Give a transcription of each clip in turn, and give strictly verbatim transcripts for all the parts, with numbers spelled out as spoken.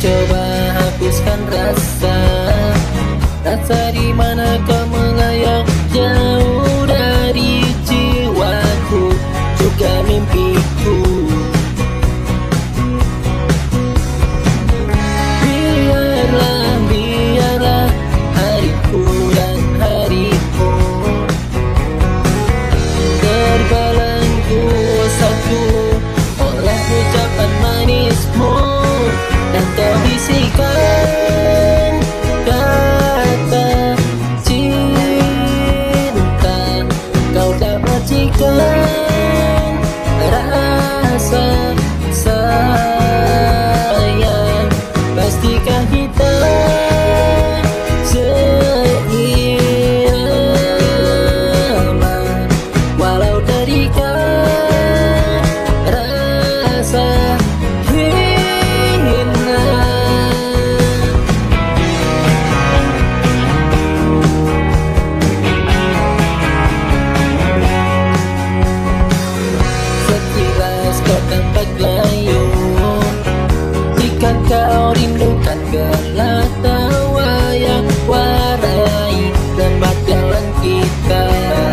coba hapuskan rasa. Rasa di mana kau mengayang jauh dari jiwaku, juga mimpiku. Biarlah, biarlah hariku dan harimu terbelenggu satu oleh ucapan manismu, dan kau bisikan kata cinta. Kau tak percikan rasa sayang. Pastikan kita seirama, walau terikat rasa hina. Sekilas kau tampak layu jika kau rindukan gelak tawa yang warai tempat jalan kita.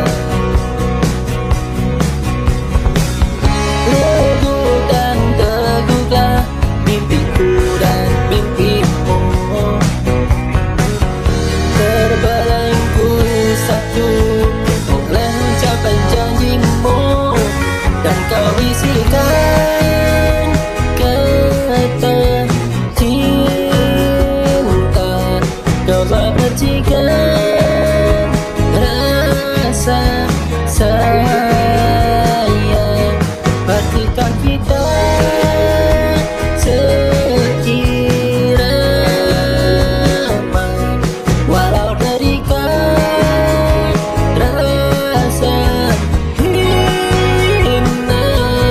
Teguh dan teguhlah mimpiku dan mimpimu, terbelenggu satu oleh ucapan janjimu, dan kau bisikan kata cinta. Kau tak percikan rasa sayang. Pastikan kita seirama, walau terikat rasa hina.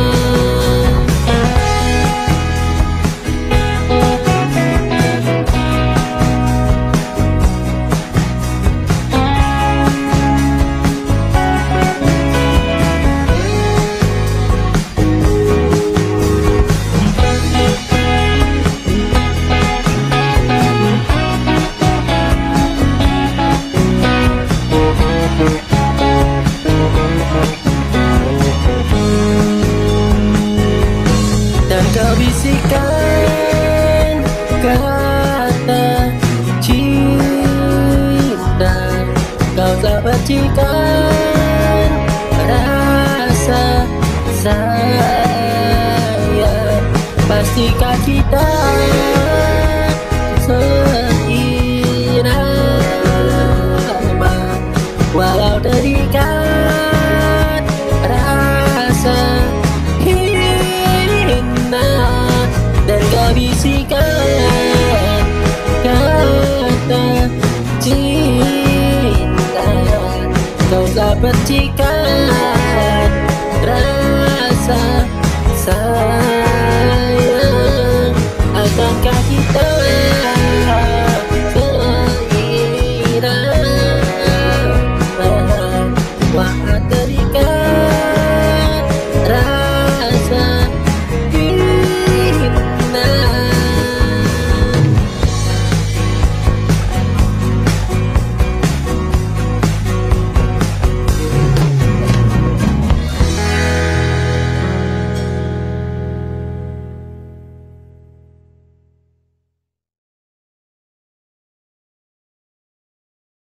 Dan kau bisikan kata cinta. Kau tak percikan rasa sayang. Pastikan kita seirama, walau terikat rasa hina. Dan kau bisikan